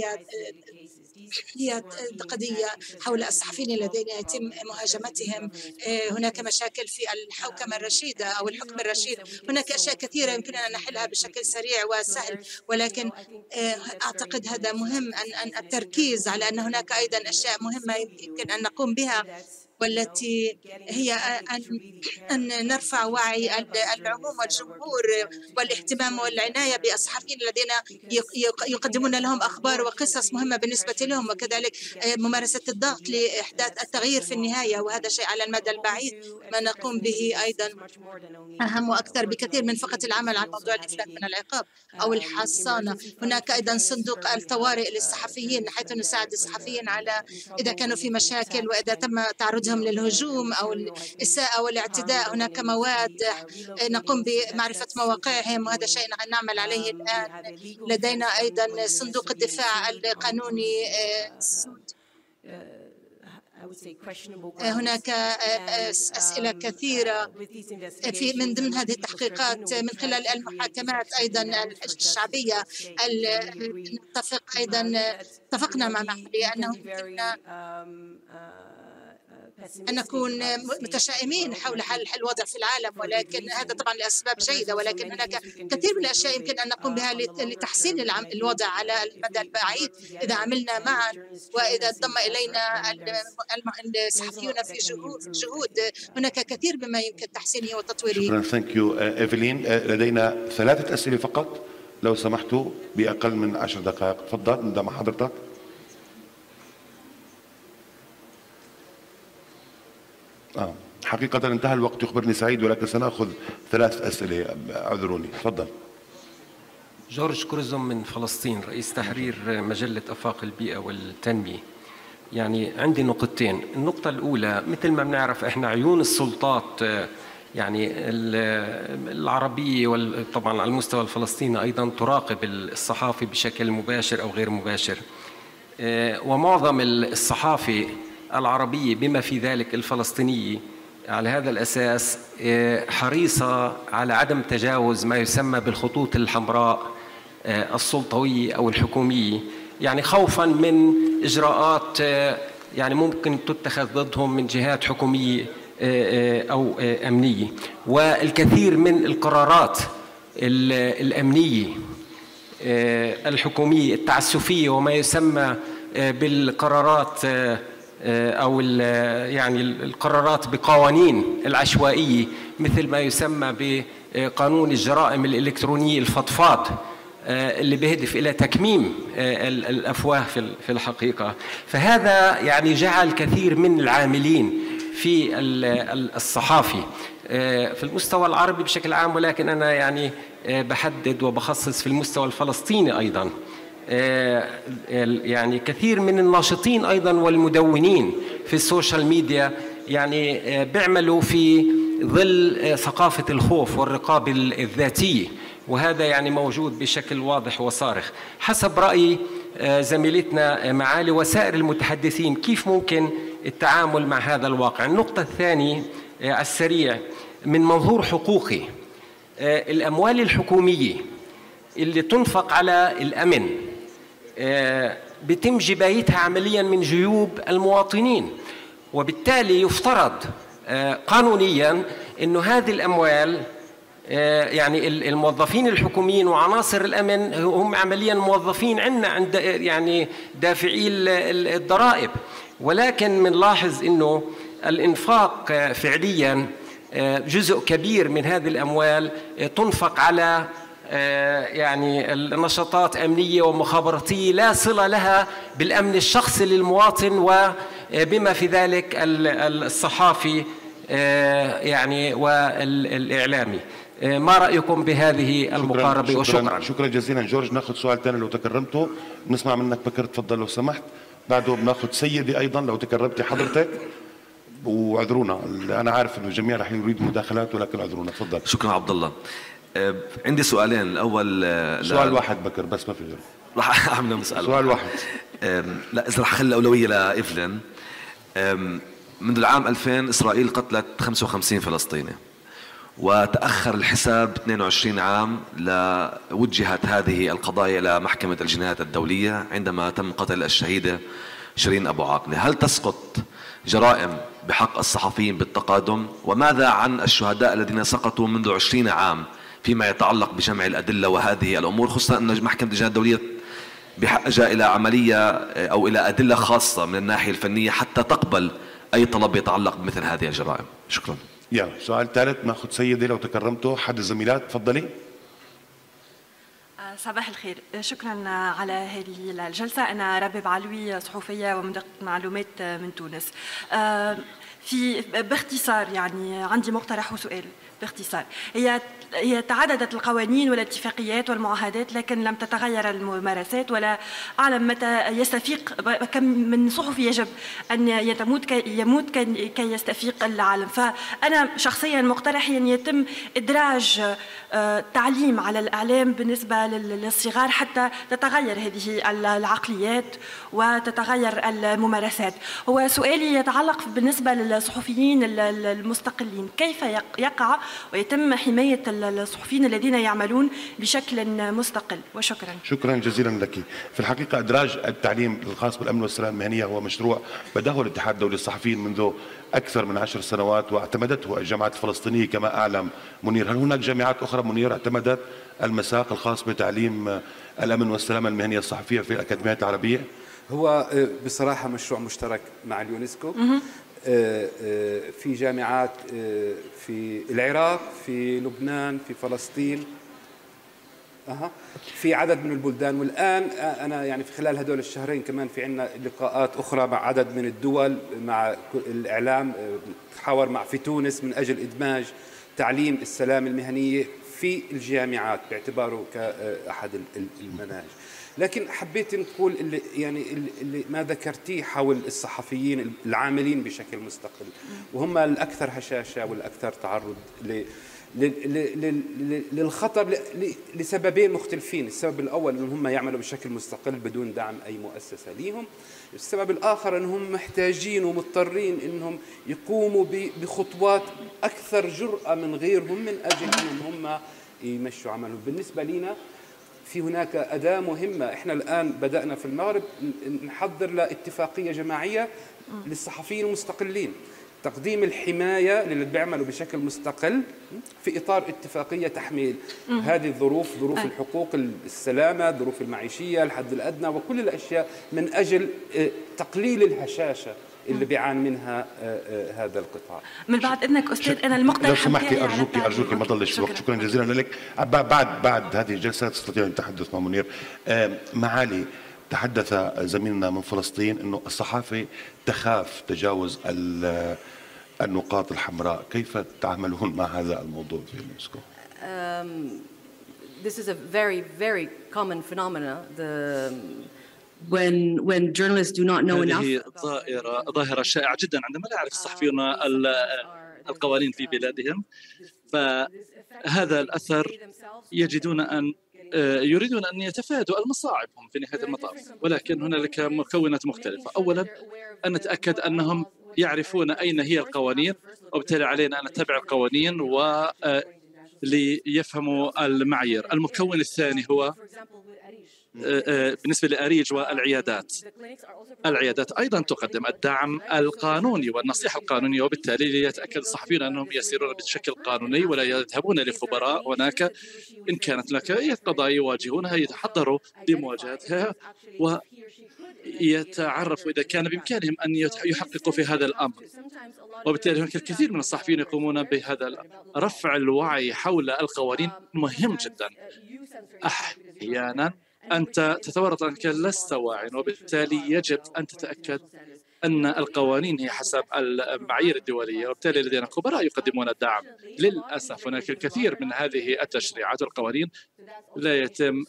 هي قضية حول الصحفيين الذين يتم مهاجمتهم. هناك مشاكل في الحوكمة الرشيدة أو الحكم الرشيد. هناك أشياء كثيرة يمكننا أن نحلها بشكل سريع وسهل، ولكن أعتقد هذا مهم أن التركيز على أن هناك أيضا أشياء مهمة يمكن أن نقوم بها، والتي هي أن نرفع وعي العموم والجمهور والاهتمام والعناية بالصحفيين الذين يقدمون لهم أخبار وقصص مهمة بالنسبة لهم، وكذلك ممارسة الضغط لإحداث التغيير في النهاية. وهذا شيء على المدى البعيد ما نقوم به أيضا أهم وأكثر بكثير من فقط العمل على موضوع الإفلات من العقاب أو الحصانة. هناك أيضا صندوق الطوارئ للصحفيين حيث نساعد الصحفيين على إذا كانوا في مشاكل وإذا تم تعرضهم للهجوم أو الإساءة والاعتداء. هناك مواد نقوم بمعرفة مواقعهم، وهذا شيء نعمل عليه الآن. لدينا أيضا صندوق الدفاع القانوني. هناك أسئلة كثيرة من ضمن هذه التحقيقات من خلال المحاكمات أيضا الشعبية. نتفق أيضا اتفقنا مع معالي أنه أن نكون متشائمين حول حل الوضع في العالم، ولكن هذا طبعا لأسباب جيدة، ولكن هناك كثير من الأشياء يمكن أن نقوم بها لتحسين الوضع على المدى البعيد إذا عملنا معا وإذا انضم إلينا الصحفيون في جهود. هناك كثير مما يمكن تحسينه وتطويره. شكرا. ثانك يو إيفلين. لدينا 3 أسئلة فقط لو سمحتوا بأقل من 10 دقائق. تفضل نبدأ مع حضرتك. حقيقة انتهى الوقت يخبرني سعيد، ولكن سنأخذ 3 أسئلة. اعذروني. تفضل. جورج كورزوم من فلسطين، رئيس تحرير مجلة آفاق البيئة والتنمية. يعني عندي نقطتين. النقطة الأولى، مثل ما بنعرف إحنا عيون السلطات يعني العربية وطبعا على المستوى الفلسطيني أيضا تراقب الصحافي بشكل مباشر أو غير مباشر، ومعظم الصحافة العربية بما في ذلك الفلسطينية على هذا الأساس حريصة على عدم تجاوز ما يسمى بالخطوط الحمراء السلطوية أو الحكومية، يعني خوفا من إجراءات يعني ممكن تتخذ ضدهم من جهات حكومية أو أمنية. والكثير من القرارات الأمنية الحكومية التعسفية وما يسمى بالقرارات أو يعني القرارات بقوانين العشوائية، مثل ما يسمى بقانون الجرائم الإلكترونية الفضفاض اللي بيهدف إلى تكميم الأفواه في الحقيقة. فهذا يعني جعل كثير من العاملين في الصحافي في المستوى العربي بشكل عام، ولكن أنا يعني بحدد وبخصص في المستوى الفلسطيني أيضا يعني كثير من الناشطين أيضا والمدونين في السوشيال ميديا يعني بيعملوا في ظل ثقافة الخوف والرقابة الذاتية، وهذا يعني موجود بشكل واضح وصارخ. حسب رأي زميلتنا معالي وسائر المتحدثين، كيف ممكن التعامل مع هذا الواقع؟ النقطة الثانية السريع من منظور حقوقي، الأموال الحكومية اللي تنفق على الأمن بتم جبايتها عمليا من جيوب المواطنين، وبالتالي يفترض قانونيا أنه هذه الأموال يعني الموظفين الحكوميين وعناصر الأمن هم عمليا موظفين عند يعني دافعي الضرائب، ولكن بنلاحظ أنه الإنفاق فعليا جزء كبير من هذه الأموال تنفق على يعني النشاطات أمنية ومخابراتية لا صلة لها بالأمن الشخصي للمواطن وبما في ذلك الصحافي يعني والإعلامي. ما رأيكم بهذه المقاربة؟ وشكرا. شكرا جزيلا جورج. ناخذ سؤال ثاني لو تكرمته، نسمع منك بكر، تفضل لو سمحت. بعده بناخذ سيدي أيضا لو تكرمتي حضرتك، واعذرونا انا عارف انه الجميع رح يريد مداخلات ولكن اعذرونا. تفضل. شكرا عبد الله. عندي سؤالين. الاول سؤال واحد بكر بس، ما في غيره. رح اعمل سؤال واحد. لا اذا رح اخلي الاولويه لايفلين. منذ العام 2000 اسرائيل قتلت 55 فلسطيني، وتاخر الحساب 22 عام لوجهت هذه القضايا الى محكمه الجنايات الدوليه عندما تم قتل الشهيده شيرين ابو عاقله. هل تسقط جرائم بحق الصحفيين بالتقادم؟ وماذا عن الشهداء الذين سقطوا منذ 20 عام فيما يتعلق بجمع الأدلة وهذه الأمور، خصوصا أن محكمة الجنايات الدولية بحاجة إلى عملية أو إلى أدلة خاصة من الناحية الفنية حتى تقبل أي طلب يتعلق بمثل هذه الجرائم. شكرا. سؤال ثالث ناخذ سيدي لو تكرمته، حد الزميلات تفضلي. صباح الخير، شكرا على هذه الجلسة. أنا رباب علوي، صحفية ومدققة معلومات من تونس. باختصار يعني عندي مقترح وسؤال باختصار. هي تعددت القوانين والاتفاقيات والمعاهدات لكن لم تتغير الممارسات، ولا أعلم متى يستفيق. كم من صحفي يجب أن يموت كي يستفيق العالم. فأنا شخصيا مقترحي أن يتم إدراج تعليم على الإعلام بالنسبة للصغار حتى تتغير هذه العقليات وتتغير الممارسات. هو سؤالي يتعلق بالنسبة للصحفيين المستقلين، كيف يقع ويتم حماية الصحفيين الذين يعملون بشكل مستقل؟ وشكرا. شكرا جزيلا لك. في الحقيقة إدراج التعليم الخاص بالأمن والسلامة المهنية هو مشروع بدأه الاتحاد الدولي للصحفيين منذ أكثر من 10 سنوات، واعتمدته الجامعات الفلسطينية كما أعلم منير. هل هناك جامعات أخرى منير اعتمدت المساق الخاص بتعليم الأمن والسلامة المهنية الصحفية في الأكاديميات العربية؟ هو بصراحة مشروع مشترك مع اليونسكو. في جامعات في العراق، في لبنان، في فلسطين، في عدد من البلدان. والآن أنا يعني في خلال هدول الشهرين كمان في عنا لقاءات أخرى مع عدد من الدول مع الإعلام. تحاور في تونس من أجل إدماج تعليم السلامة المهنية في الجامعات باعتباره كأحد المناهج. لكن حبيت نقول اللي ما ذكرتيه حول الصحفيين العاملين بشكل مستقل، وهم الأكثر هشاشة والأكثر تعرض للخطر لسببين مختلفين. السبب الأول أنهم يعملوا بشكل مستقل بدون دعم أي مؤسسة ليهم. السبب الآخر أنهم محتاجين ومضطرين أنهم يقوموا بخطوات أكثر جرأة من غيرهم من أجل أنهم هم يمشوا عملهم. بالنسبة لنا في هناك أداة مهمة. إحنا الآن بدأنا في المغرب نحضر لاتفاقية جماعية للصحفيين المستقلين، تقديم الحماية للي بيعملوا بشكل مستقل في إطار اتفاقية تحميل هذه الظروف، ظروف الحقوق، السلامة، الظروف المعيشية، الحد الأدنى، وكل الأشياء من أجل تقليل الهشاشة اللي بيعاني منها هذا القطاع. من بعد إذنك أستاذ أنا المقترح لو سمحتي أرجوك ما ضلش وقت. شكرا جزيلا لك. بعد هذه الجلسة تستطيع أن تتحدث مع منير. معالي، تحدث زميلنا من فلسطين أنه الصحافة تخاف تجاوز النقاط الحمراء. كيف تعاملون مع هذا الموضوع في اليونسكو؟ This is a very, very common phenomena. When journalists do not know enough. هذه ظاهرة شائعة جدا عندما لا يعرف الصحفيون القوانين في بلادهم، فهذا الأثر يجدون أن يريدون أن يتفادوا المصاعب هم في نهاية المطاف. ولكن هنالك مكونات مختلفة. أولا أن نتأكد أنهم يعرفون أين هي القوانين، وبالتالي علينا أن نتبع القوانين ليفهموا المعايير. المكون الثاني هو بالنسبة لأريج والعيادات. العيادات أيضا تقدم الدعم القانوني والنصيحة القانونية، وبالتالي ليتأكد الصحفيين أنهم يسيرون بشكل قانوني ولا يذهبون لخبراء هناك إن كانت لك أي قضايا يواجهونها يتحضروا لمواجهتها ويتعرفوا إذا كان بإمكانهم أن يحققوا في هذا الأمر. وبالتالي هناك الكثير من الصحفيين يقومون بهذا رفع الوعي حول القوانين مهم جدا. أحيانا أنت تتورط أنك لست واعٍ، وبالتالي يجب أن تتأكد أن القوانين هي حسب المعايير الدولية، وبالتالي لدينا خبراء يقدمون الدعم. للأسف هناك الكثير من هذه التشريعات والقوانين لا يتم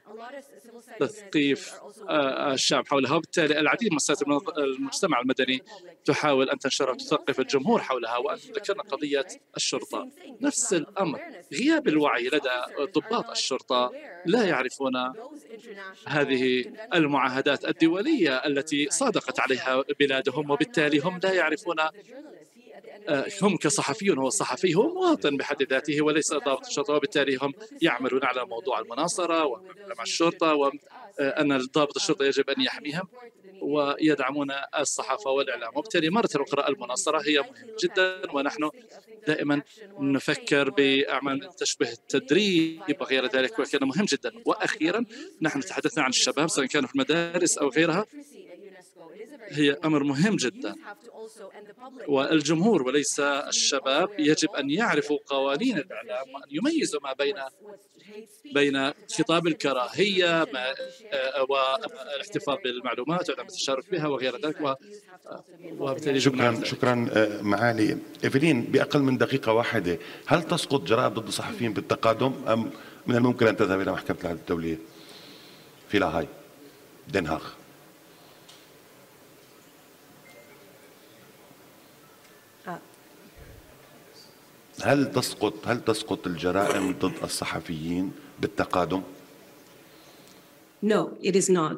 تثقيف الشعب حولها، وبالتالي العديد من مؤسسات المجتمع المدني تحاول أن تنشرها وتثقف الجمهور حولها. وأن ذكرنا قضية الشرطة، نفس الأمر، غياب الوعي لدى ضباط الشرطة، لا يعرفون هذه المعاهدات الدولية التي صادقت عليها بلادهم، وبالتالي هم لا يعرفون. هم كصحفيون، هو الصحفي هو مواطن بحد ذاته وليس ضابط الشرطة، وبالتالي هم يعملون على موضوع المناصرة ومع الشرطة، وأن ضابط الشرطة يجب أن يحميهم، ويدعمون الصحافة والإعلام. وبالتالي مرة أخرى المناصرة هي مهمة جدا، ونحن دائما نفكر بأعمال تشبه التدريب وغير ذلك، وكان مهم جدا. وأخيرا نحن تحدثنا عن الشباب سواء كانوا في المدارس أو غيرها، هي أمر مهم جدا، والجمهور وليس الشباب يجب أن يعرفوا قوانين الإعلام وأن يميزوا ما بين خطاب الكراهية والاحتفاظ بالمعلومات وعدم التشارك بها وغير ذلك. وبالتالي شكرا معالي إيفلين. بأقل من دقيقة واحدة، هل تسقط جرائم ضد الصحفيين بالتقادم أم من الممكن أن تذهب إلى محكمة العدل الدولية في لاهاي دنهاغ؟ هل تسقط الجرائم ضد الصحفيين بالتقادم؟ No, it is not.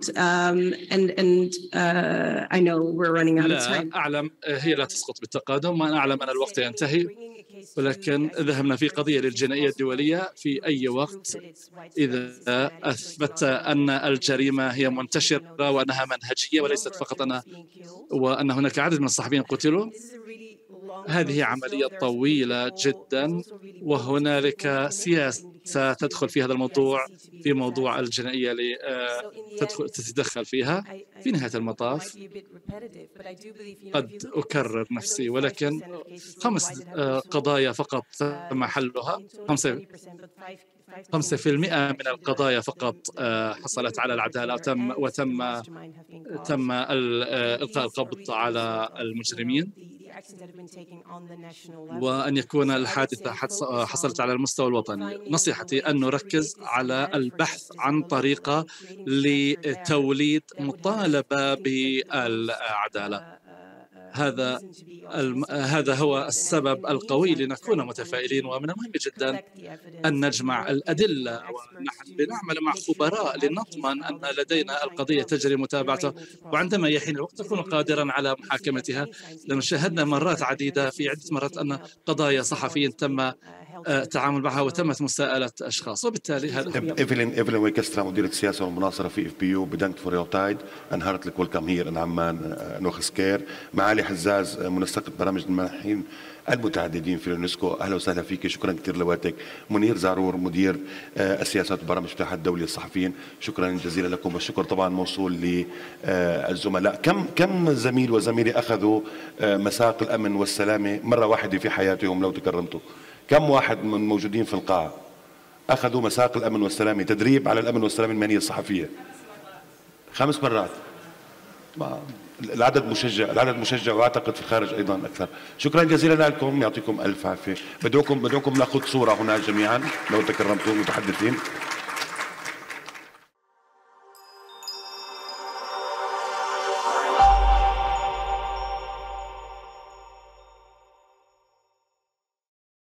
I know we're running out of time. لا أعلم، هي لا تسقط بالتقادم، وأنا أعلم أن الوقت ينتهي، ولكن ذهبنا في قضية للجنائية الدولية في أي وقت إذا أثبت أن الجريمة هي منتشرة وأنها منهجية وليست فقط وأن هناك عدد من الصحفيين قتلوا. هذه عملية طويلة جدا، وهنالك سياسة تدخل في هذا الموضوع، في موضوع الجنائية تتدخل فيها. في نهاية المطاف قد أكرر نفسي، ولكن 5 قضايا فقط تم حلها، 5% من القضايا فقط حصلت على العدالة وتم إلقاء القبض على المجرمين، وأن يكون الحادثة حصلت على المستوى الوطني. نصيحتي أن نركز على البحث عن طريقة لتوليد مطالبة بالعدالة. هذا هو السبب القوي لنكون متفائلين، ومن المهم جدا أن نجمع الأدلة، ونحن بنعمل مع خبراء لنضمن أن لدينا القضية تجري متابعتها، وعندما يحين الوقت تكون قادرا على محاكمتها. لما شاهدنا مرات عديدة في عدة مرات أن قضايا صحفيين تم التعامل معها وتمت مساءلة أشخاص، وبالتالي هذا إيفلين ويكسترا مديرة السياسة والمناصرة في FPU. بدنت فور يور تايد and heartily welcome here in عمان نوخ سكير. معالي حزاز منسقة برامج المنحين المتعددين في اليونسكو، أهلا وسهلا فيك، شكرا كثير لوقتك. منير زارور مدير السياسات وبرامج الاتحاد الدولي للصحفيين، شكرا جزيلا لكم، والشكر طبعا موصول للزملاء. كم زميل وزميلة أخذوا مساق الأمن والسلامة مرة واحدة في حياتهم لو تكرمتوا؟ كم واحد من موجودين في القاعة أخذوا مساق الأمن والسلامة، تدريب على الأمن والسلامة المهنية الصحفية؟ 5 مرات. العدد مشجع، واعتقد في الخارج ايضا اكثر. شكرا جزيلا لكم، يعطيكم الف عافيه. بدعوكم ناخذ صوره هنا جميعا لو تكرمتم متحدثين.